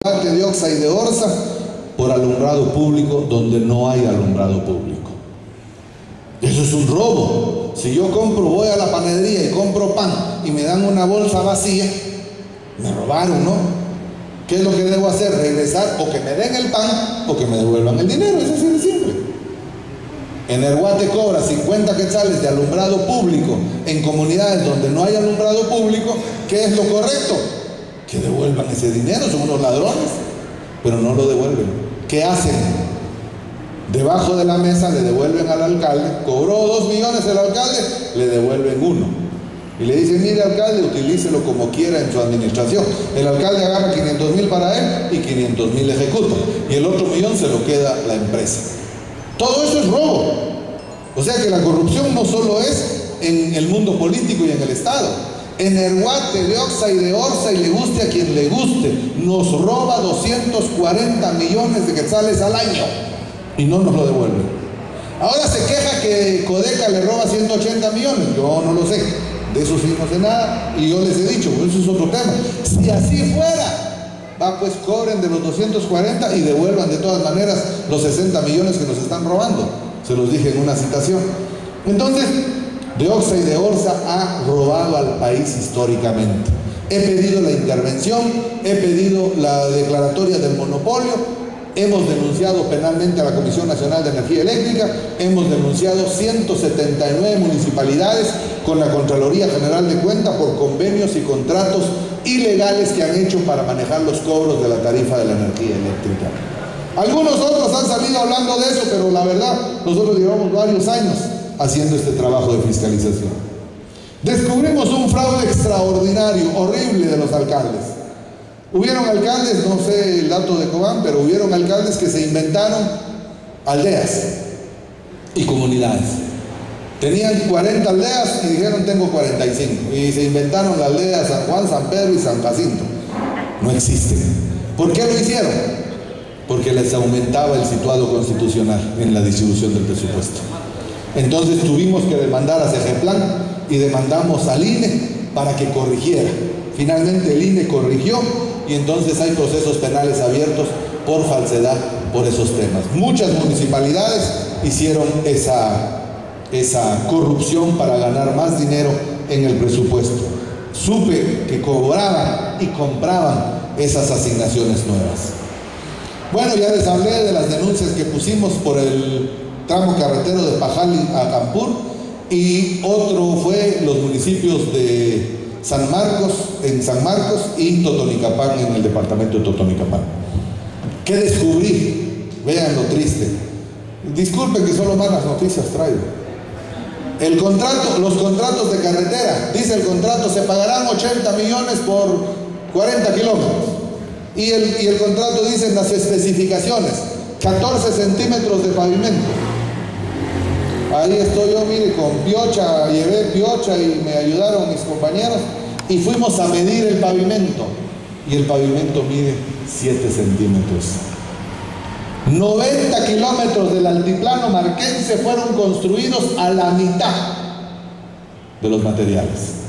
de Oxa y de Orza por alumbrado público donde no hay alumbrado público. Eso es un robo. Si yo voy a la panadería y compro pan y me dan una bolsa vacía, me robaron, ¿no? ¿Qué es lo que debo hacer? Regresar, o que me den el pan o que me devuelvan el dinero. Eso es así de simple. Energuá te cobra 50 quetzales de alumbrado público en comunidades donde no hay alumbrado público. ¿Qué es lo correcto? Que devuelvan ese dinero. Son unos ladrones, pero no lo devuelven. ¿Qué hacen? Debajo de la mesa le devuelven al alcalde. Cobró 2 millones el alcalde, le devuelven 1 y le dicen: mire, alcalde, utilícelo como quiera en su administración. El alcalde agarra 500.000 para él y 500.000 ejecuta, y el otro millón se lo queda la empresa. Todo eso es robo. O sea que la corrupción no solo es en el mundo político y en el Estado. Energuate de Oxa y de Orza, y le guste a quien le guste, nos roba 240 millones de quetzales al año y no nos lo devuelven. Ahora se queja que Codeca le roba 180 millones. Yo no lo sé, de eso sí no sé nada, y yo les he dicho, eso es otro tema. Si así fuera, pues cobren de los 240 y devuelvan de todas maneras los 60 millones que nos están robando. Se los dije en una citación. Entonces, de Oxa y de Orza ha robado al país históricamente. He pedido la intervención, he pedido la declaratoria del monopolio, hemos denunciado penalmente a la Comisión Nacional de Energía Eléctrica, hemos denunciado 179 municipalidades con la Contraloría General de Cuentas por convenios y contratos ilegales que han hecho para manejar los cobros de la tarifa de la energía eléctrica. Algunos otros han salido hablando de eso, pero la verdad, nosotros llevamos varios años haciendo este trabajo de fiscalización. Descubrimos un fraude extraordinario, horrible, de los alcaldes. Hubieron alcaldes, no sé el dato de Cobán, pero hubieron alcaldes que se inventaron aldeas y comunidades. Tenían 40 aldeas y dijeron: tengo 45. Y se inventaron la aldea San Juan, San Pedro y San Jacinto. No existen. ¿Por qué lo hicieron? Porque les aumentaba el situado constitucional en la distribución del presupuesto. Entonces tuvimos que demandar a CGPLAN y demandamos al INE para que corrigiera. Finalmente el INE corrigió, y entonces hay procesos penales abiertos por falsedad por esos temas. Muchas municipalidades hicieron esa corrupción para ganar más dinero en el presupuesto. Supe que cobraban y compraban esas asignaciones nuevas. Bueno, ya les hablé de las denuncias que pusimos por el tramo carretero de Pajali a Campur, y otro fue los municipios de San Marcos y Totonicapán, en el departamento de Totonicapán. ¿Qué descubrí? Vean lo triste. Disculpen que solo malas noticias traigo. Los contratos de carretera, dice el contrato, se pagarán 80 millones por 40 kilómetros. Y el contrato dice en las especificaciones: 14 centímetros de pavimento. Ahí estoy yo, mire, con piocha, llevé piocha y me ayudaron mis compañeros, y fuimos a medir el pavimento, y el pavimento mide 7 centímetros. 90 kilómetros del altiplano marquense fueron construidos a la mitad de los materiales.